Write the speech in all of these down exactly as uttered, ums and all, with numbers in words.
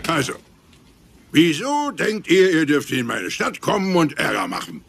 Also, wieso denkt ihr, ihr dürft in meine Stadt kommen und Ärger machen?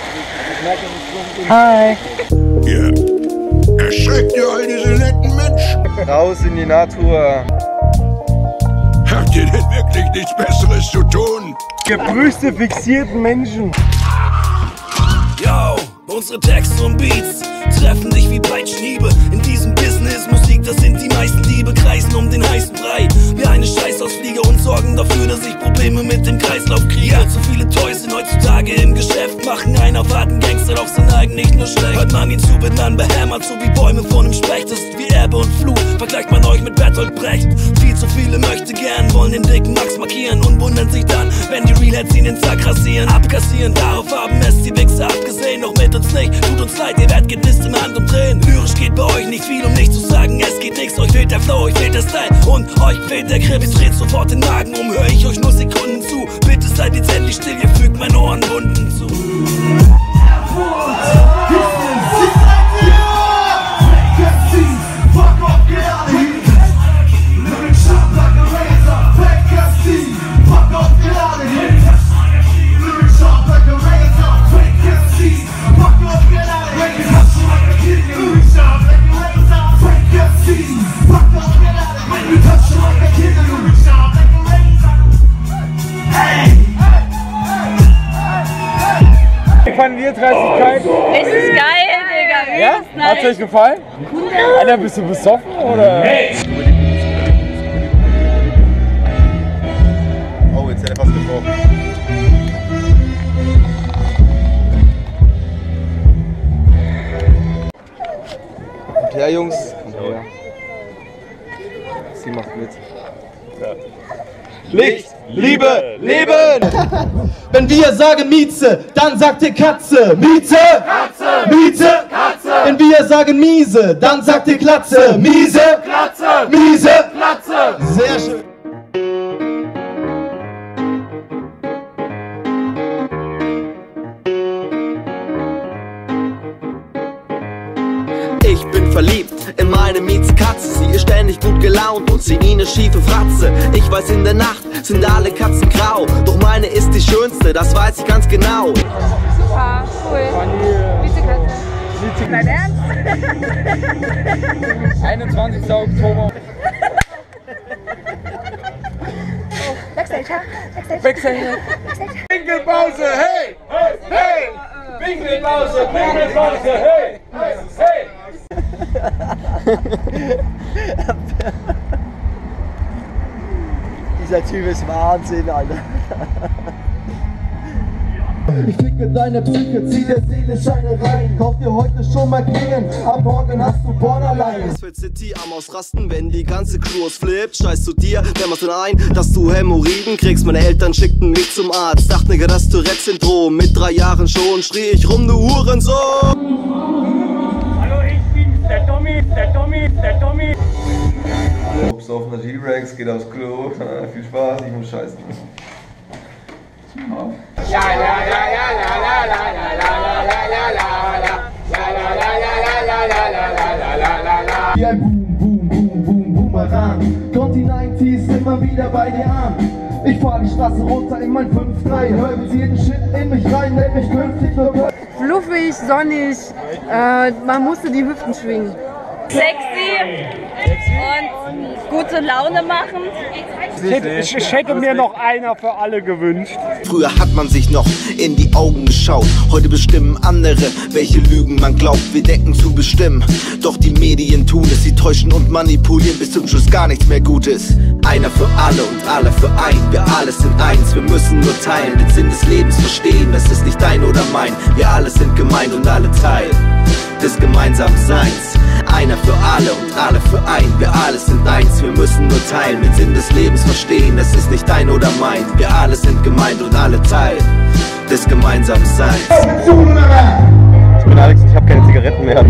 Hi. Ihr erschreckt ihr all diese netten Menschen? Raus in die Natur. Habt ihr denn wirklich nichts Besseres zu tun? Ihr Brüste fixierten Menschen. Yo, unsere Texte und Beats treffen dich wie Peitschenhiebe. In diesem Business Musik, das sind die meisten Diebe, kreisen um den heißen Brei wie eine Scheißausflieger und sorgen dafür, dass ich Probleme mit dem Kreislauf kriege. Zu viele Toys sind heutzutage im Geschäft, machen einen auf harten Gangster auf sein eigen nicht nur schlecht. Hört man ihn zu, wird man behämmert, so wie Bäume vor einem Specht. Das ist wie Erbe und Fluch, vergleicht man euch mit Bertolt Brecht. Viel zu viele möchte gern, wollen den dicken Max markieren und wundern sich dann, wenn die Realheads ihn den Sack rasieren. Abkassieren, darauf haben es die Wichser abgesehen, doch mit uns nicht, tut uns leid, ihr werdet gedisst im Handumdrehen. Lyrisch geht bei euch nicht viel, um nicht zu sagen, es geht nichts. Euch fehlt der Flow, euch fehlt der Style und euch fehlt der Grip. Ich dreht sofort den Magen um, höre ich euch nur Sekunden zu. Bitte seid jetzt endlich still, ihr fügt meine Ohren Wunden zu. Fanden wir Dreistigkeit? Richtig geil, Digga. Ja? Hat's euch gefallen? Alter, bist du besoffen oder? Oh, jetzt hat er was gebrochen. Kommt her, Jungs. Kommt her. Sie macht mit. Ja. Licht, Liebe, Leben! Wenn wir sagen Mieze, dann sagt ihr Katze. Mieze, Katze, Mieze, Katze. Wenn wir sagen Miese, dann sagt ihr Klatze. Miese, Klatze, Miese, Klatze. Sehr schön. Ich bin verliebt in meine Miezkatze. Sie ist ständig gut gelaunt und sie eine schiefe Fratze. Ich weiß, in der Nacht sind alle Katzen grau, doch meine ist die schönste, das weiß ich ganz genau. Super, cool. Miezekatze. Dein Ernst? einundzwanzigster Oktober. Oh, Backstage, ha? Backstage. Backstage. Winkelpause, hey! Hey! Hey! Winkelpause, Winkelpause, hey! Hey! Hey! Dieser Typ ist Wahnsinn, Alter. Ich ficke deine Psyche, zieh der Seele Scheine rein. Kauf dir heute schon mal Klingen, ab morgen hast du Borderline. Für City am Ausrasten, wenn die ganze Crew ausflippt. Scheiß zu dir, dämmerst du ein, dass du Hämorrhoiden kriegst. Meine Eltern schickten mich zum Arzt, dachten, Nigga, das Tourette-Syndrom. Mit drei Jahren schon schrie ich rum, du Hurensohn. Hallo, ich bin der Tommy, der Tommy, der Tommy. Obst auf einer G-Rex, geht aufs Klo. Viel Spaß, ich muss scheißen. Ja, ja, ja, ja, la, la, la, la, la, la, la, la, la, la, la, la. Wie ein Boom, Boom, Boom, Boom, Boomerang. Kommt die neunziger immer wieder bei dir an. Ich fahr die Straße runter in mein fünf drei. Hör jetzt jeden Shit in mich rein, nenn mich künftig nur Fluffig, sonnig, äh, man musste die Hüften schwingen. Sexy und gute Laune machen. Ich hätte, ich hätte mir noch einer für alle gewünscht. Früher hat man sich noch in die Augen geschaut. Heute bestimmen andere, welche Lügen man glaubt. Wir denken zu bestimmen, doch die Medien tun es. Sie täuschen und manipulieren, bis zum Schluss gar nichts mehr Gutes. Einer für alle und alle für ein. Wir alle sind eins, wir müssen nur teilen. Den Sinn des Lebens verstehen, es ist nicht dein oder mein. Wir alle sind gemeint und alle Teil des gemeinsamen Seins. Einer für alle und alle für ein. Wir alle sind eins, wir müssen nur teilen. Den Sinn des Lebens verstehen, es ist nicht dein oder mein. Wir alle sind gemeint und alle Teil des gemeinsamen Seins. Ich bin Alex, ich habe keine Zigaretten mehr.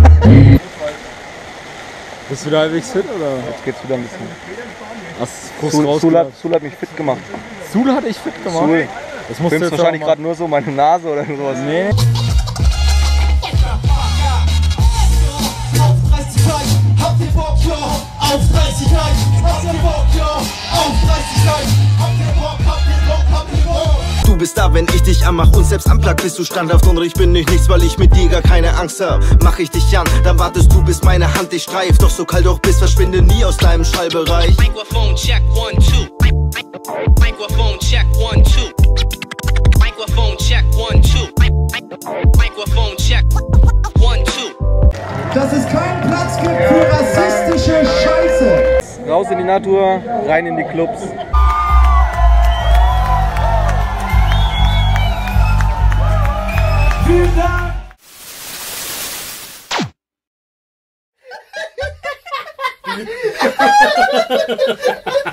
Bist du wieder halbwegs fit oder? Jetzt geht's wieder ein bisschen. Hast du Sul, Sul, hat, Sul hat mich fit gemacht. Sul hat dich fit gemacht? Sul. Das musst du jetzt wahrscheinlich gerade nur so meine Nase oder sowas. Nee. Habt ihr Bock, ja, auf dreißig, habt ihr Bock, ja, auf dreißig, bist da, wenn ich dich anmach und selbst anplag, bist du standhaft und ich bin nicht nichts, weil ich mit dir gar keine Angst hab. Mach ich dich an, dann wartest du, bis meine Hand dich streift. Doch so kalt auch bist, verschwinde nie aus deinem Schallbereich. Microphone check one two. Microphone check one two. Microphone check one two. Microphone check one two. Dass es keinen Platz gibt für rassistische Scheiße. Raus in die Natur, rein in die Clubs. Vielen Dank.